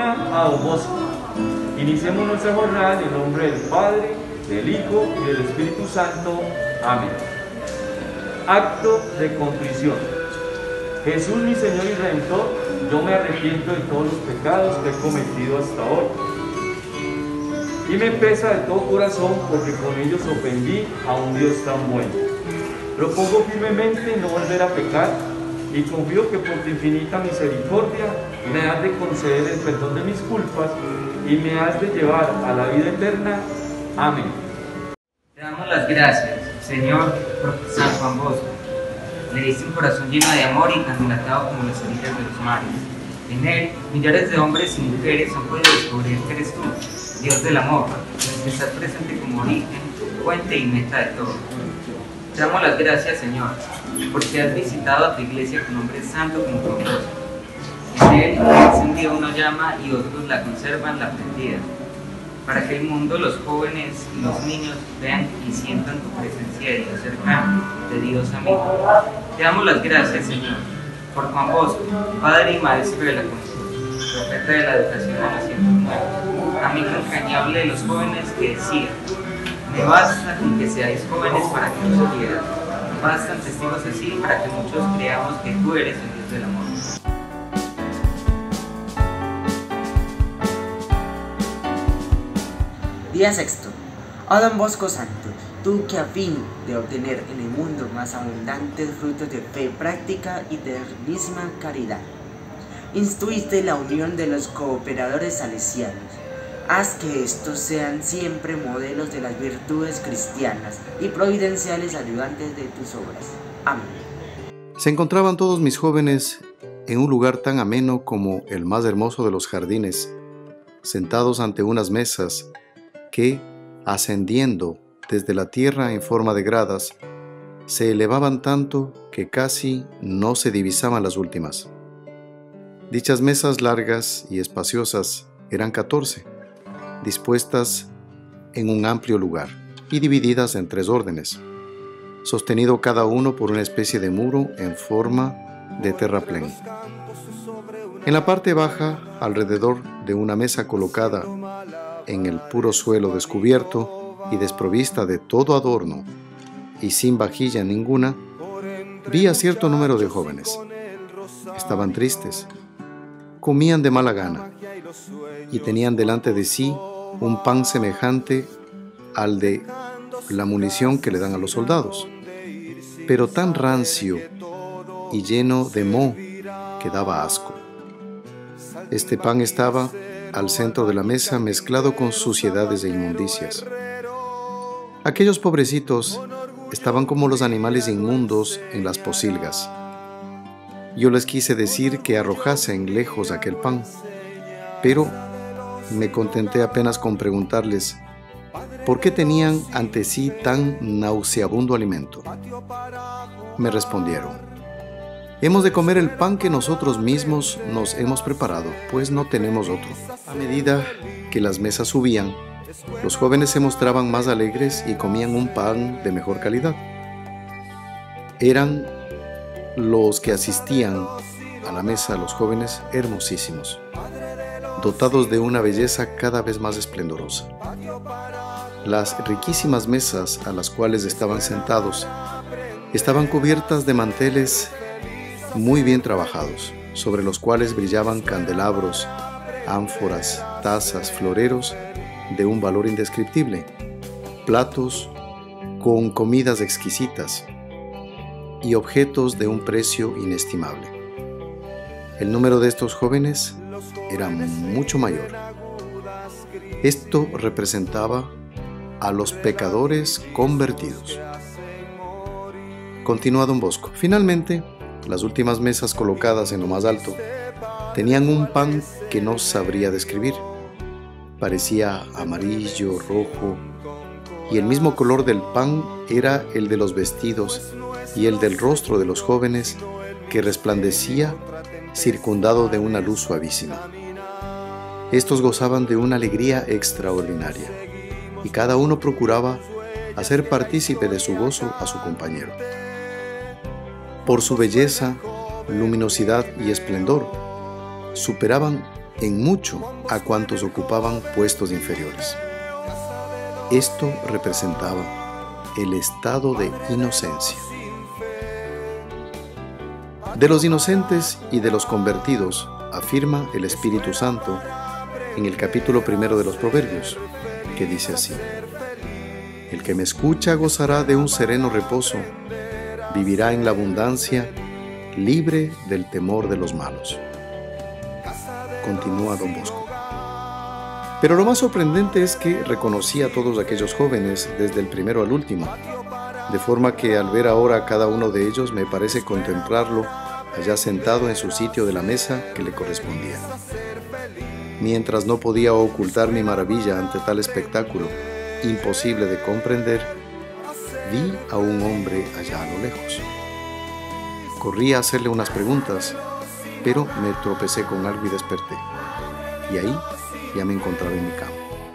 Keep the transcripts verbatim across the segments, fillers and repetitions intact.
bienvenida a Don Bosco. Iniciemos nuestra jornada en el nombre del Padre, del Hijo y del Espíritu Santo. Amén. Acto de contrición. Jesús, mi Señor y Redentor, yo me arrepiento de todos los pecados que he cometido hasta hoy. Y me pesa de todo corazón porque con ellos ofendí a un Dios tan bueno. Propongo firmemente no volver a pecar y confío que por tu infinita misericordia me has de conceder el perdón de mis culpas y me has de llevar a la vida eterna. Amén. Te damos las gracias, Señor, por San Juan Bosco. Le diste un corazón lleno de amor y tan dilatado como las orillas de los mares. En él, millares de hombres y mujeres han podido descubrir que eres tú, Dios del amor, el que estás presente como origen, fuente y meta de todo. Te damos las gracias, Señor, porque has visitado a tu iglesia con hombres santos como Juan Bosco. En él ha encendido una llama y otros la conservan la prendida, para que el mundo, los jóvenes y los niños vean y sientan tu presencia de Dios cercano, de Dios amigo. Te damos las gracias, Señor, por Juan Bosco, Padre y Maestro de la Constitución, profeta de la educación a los tiempos nuevos, amigo entrañable de los jóvenes que decía: me basta con que seáis jóvenes para que no se pierdan. Bastan testigos así para que muchos creamos que tú eres el Dios del amor. Día sexto. Oh Don Bosco Santo, tú que a fin de obtener en el mundo más abundantes frutos de fe práctica y de misma caridad, instruiste la unión de los cooperadores salesianos, haz que estos sean siempre modelos de las virtudes cristianas y providenciales ayudantes de tus obras. Amén. Se encontraban todos mis jóvenes en un lugar tan ameno como el más hermoso de los jardines, sentados ante unas mesas que, ascendiendo desde la tierra en forma de gradas, se elevaban tanto que casi no se divisaban las últimas. Dichas mesas largas y espaciosas eran catorce, dispuestas en un amplio lugar y divididas en tres órdenes, sostenido cada uno por una especie de muro en forma de terraplén. En la parte baja, alrededor de una mesa colocada en el puro suelo descubierto y desprovista de todo adorno y sin vajilla ninguna, vi a cierto número de jóvenes. Estaban tristes, comían de mala gana y tenían delante de sí un pan semejante al de la munición que le dan a los soldados, pero tan rancio y lleno de moho que daba asco. Este pan estaba al centro de la mesa mezclado con suciedades e inmundicias. Aquellos pobrecitos estaban como los animales inmundos en las pocilgas. Yo les quise decir que arrojasen lejos aquel pan, pero me contenté apenas con preguntarles por qué tenían ante sí tan nauseabundo alimento. Me respondieron: hemos de comer el pan que nosotros mismos nos hemos preparado, pues no tenemos otro. A medida que las mesas subían, los jóvenes se mostraban más alegres y comían un pan de mejor calidad. Eran los que asistían a la mesa, los jóvenes hermosísimos, dotados de una belleza cada vez más esplendorosa. Las riquísimas mesas a las cuales estaban sentados estaban cubiertas de manteles muy bien trabajados, sobre los cuales brillaban candelabros, ánforas, tazas, floreros de un valor indescriptible, platos con comidas exquisitas y objetos de un precio inestimable. El número de estos jóvenes era mucho mayor. Esto representaba a los pecadores convertidos. Continúa Don Bosco. Finalmente, las últimas mesas colocadas en lo más alto tenían un pan que no sabría describir. Parecía amarillo, rojo, y el mismo color del pan era el de los vestidos y el del rostro de los jóvenes, que resplandecía circundado de una luz suavísima. Estos gozaban de una alegría extraordinaria, y cada uno procuraba hacer partícipe de su gozo a su compañero. Por su belleza, luminosidad y esplendor, superaban en mucho a cuantos ocupaban puestos inferiores. Esto representaba el estado de inocencia. De los inocentes y de los convertidos, afirma el Espíritu Santo en el capítulo primero de los Proverbios, que dice así: el que me escucha gozará de un sereno reposo, vivirá en la abundancia, libre del temor de los malos. Continúa don Bosco. Pero lo más sorprendente es que reconocí a todos aquellos jóvenes desde el primero al último, de forma que al ver ahora a cada uno de ellos me parece contemplarlo allá sentado en su sitio de la mesa que le correspondía. Mientras no podía ocultar mi maravilla ante tal espectáculo, imposible de comprender, vi a un hombre allá a lo lejos. Corrí a hacerle unas preguntas, pero me tropecé con algo y desperté. Y ahí ya me encontraba en mi cama.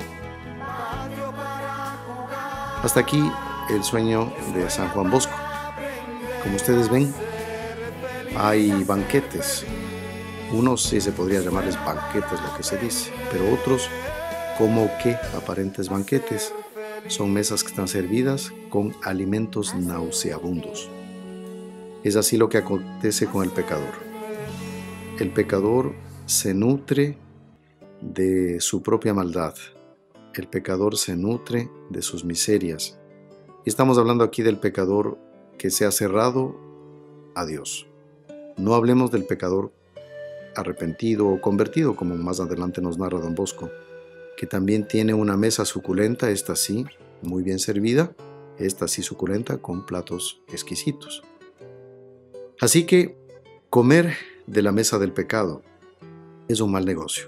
Hasta aquí el sueño de San Juan Bosco. Como ustedes ven, hay banquetes. Unos sí se podría llamarles banquetes, lo que se dice, pero otros, como que aparentes banquetes, son mesas que están servidas con alimentos nauseabundos. Es así lo que acontece con el pecador. El pecador se nutre de su propia maldad. El pecador se nutre de sus miserias. Y estamos hablando aquí del pecador que se ha cerrado a Dios. No hablemos del pecador arrepentido o convertido, como más adelante nos narra don Bosco, que también tiene una mesa suculenta, esta sí, muy bien servida, esta sí suculenta, con platos exquisitos. Así que comer de la mesa del pecado es un mal negocio.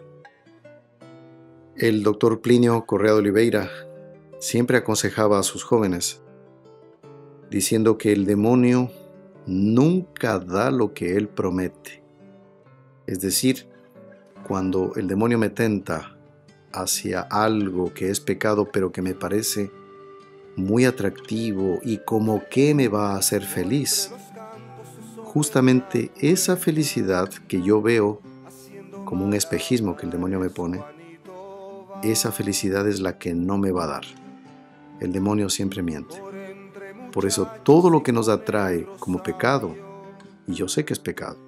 El doctor Plinio Correa de Oliveira siempre aconsejaba a sus jóvenes, diciendo que el demonio nunca da lo que él promete. Es decir, cuando el demonio me tenta hacia algo que es pecado, pero que me parece muy atractivo y como que me va a hacer feliz, justamente esa felicidad que yo veo como un espejismo que el demonio me pone, esa felicidad es la que no me va a dar. El demonio siempre miente. Por eso todo lo que nos atrae como pecado, y yo sé que es pecado,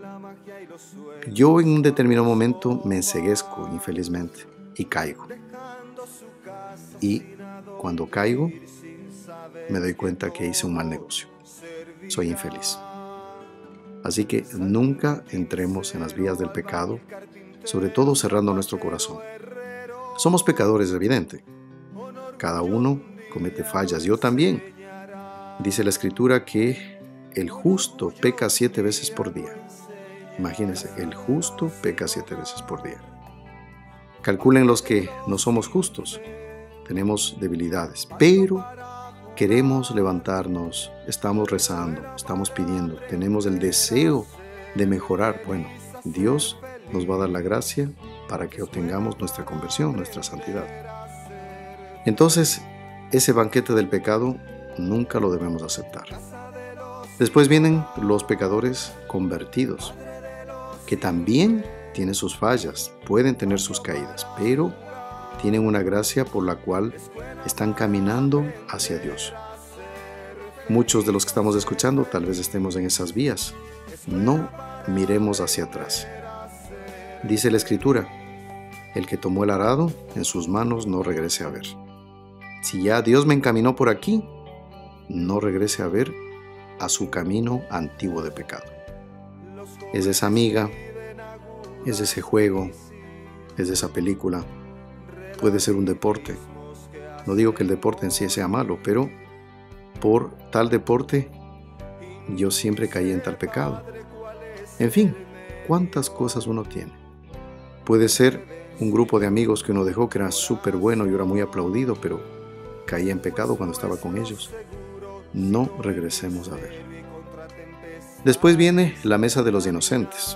yo en un determinado momento me enceguezco infelizmente y caigo. Y cuando caigo, me doy cuenta que hice un mal negocio. Soy infeliz. Así que nunca entremos en las vías del pecado, sobre todo cerrando nuestro corazón. Somos pecadores, es evidente. Cada uno comete fallas, yo también. Dice la Escritura que el justo peca siete veces por día. Imagínense, el justo peca siete veces por día. Calculen los que no somos justos. Tenemos debilidades, pero queremos levantarnos, estamos rezando, estamos pidiendo, tenemos el deseo de mejorar. Bueno, Dios nos va a dar la gracia para que obtengamos nuestra conversión, nuestra santidad. Entonces, ese banquete del pecado nunca lo debemos aceptar. Después vienen los pecadores convertidos, que también tienen sus fallas, pueden tener sus caídas, pero tienen una gracia por la cual están caminando hacia Dios. Muchos de los que estamos escuchando tal vez estemos en esas vías. No miremos hacia atrás. Dice la Escritura, el que tomó el arado en sus manos no regrese a ver. Si ya Dios me encaminó por aquí, no regrese a ver a su camino antiguo de pecado. Es esa amiga, es ese juego, es esa película, puede ser un deporte. No digo que el deporte en sí sea malo, pero por tal deporte yo siempre caí en tal pecado. En fin, ¿cuántas cosas uno tiene? Puede ser un grupo de amigos que uno dejó que era súper bueno y era muy aplaudido, pero caí en pecado cuando estaba con ellos. No regresemos a ver. Después viene la mesa de los inocentes,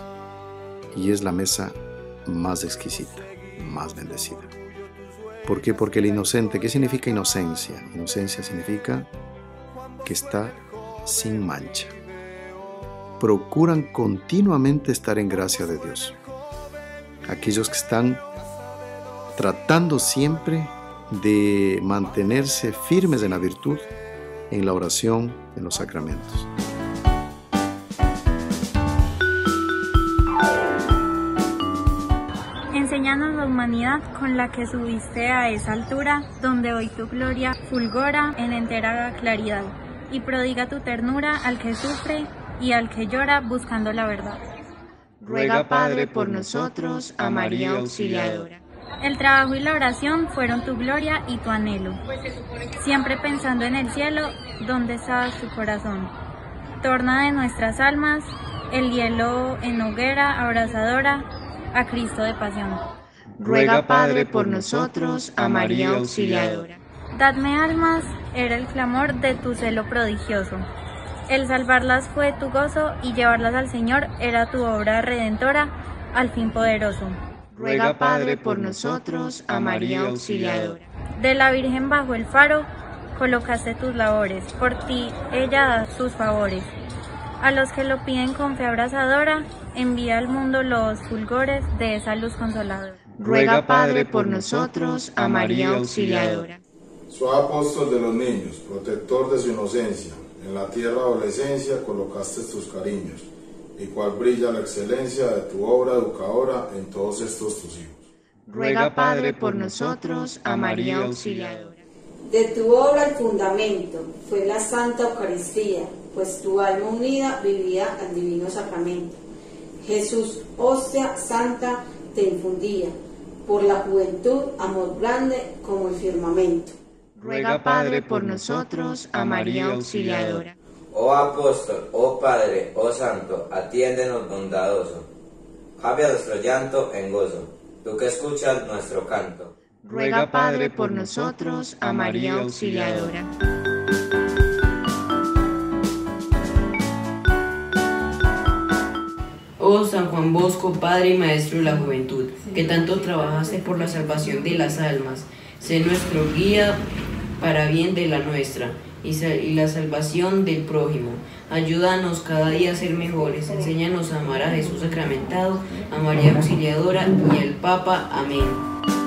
y es la mesa más exquisita, más bendecida. ¿Por qué? Porque el inocente, ¿qué significa inocencia? Inocencia significa que está sin mancha. Procuran continuamente estar en gracia de Dios. aquellos que están tratando siempre de mantenerse firmes en la virtud, en la oración, en los sacramentos. Enséñanos la humanidad con la que subiste a esa altura, donde hoy tu gloria fulgora en entera claridad, y prodiga tu ternura al que sufre y al que llora buscando la verdad. Ruega, Padre, por nosotros, a María Auxiliadora. El trabajo y la oración fueron tu gloria y tu anhelo, siempre pensando en el cielo, donde está tu corazón. Torna de nuestras almas el hielo en hoguera abrasadora a Cristo de pasión. Ruega, Padre, por nosotros, a María Auxiliadora. Dadme almas, era el clamor de tu celo prodigioso. El salvarlas fue tu gozo y llevarlas al Señor era tu obra redentora, al fin poderoso. Ruega, Padre, por nosotros, a María Auxiliadora. De la Virgen bajo el faro colocaste tus labores, por ti ella da sus favores. A los que lo piden con fe abrazadora, envía al mundo los fulgores de esa luz consoladora. Ruega, Padre, por nosotros, a María Auxiliadora. Soy apóstol de los niños, protector de su inocencia. En la tierra adolescencia colocaste tus cariños, y cual brilla la excelencia de tu obra educadora en todos estos tus hijos. Ruega, Padre, por nosotros, a María Auxiliadora. De tu obra el fundamento fue la Santa Eucaristía, pues tu alma unida vivía al divino sacramento. Jesús, hostia santa, te infundía, por la juventud amor grande como el firmamento. Ruega, Padre, por nosotros, a María Auxiliadora. Oh apóstol, oh Padre, oh Santo, atiéndenos bondadoso. Cambia nuestro llanto en gozo, tú que escuchas nuestro canto. Ruega, Padre, por nosotros, a María Auxiliadora. Oh San Juan Bosco, Padre y Maestro de la Juventud, que tanto trabajaste por la salvación de las almas, sé nuestro guía para bien de la nuestra y, y la salvación del prójimo. Ayúdanos cada día a ser mejores, enséñanos a amar a Jesús sacramentado, a María Auxiliadora y al Papa. Amén.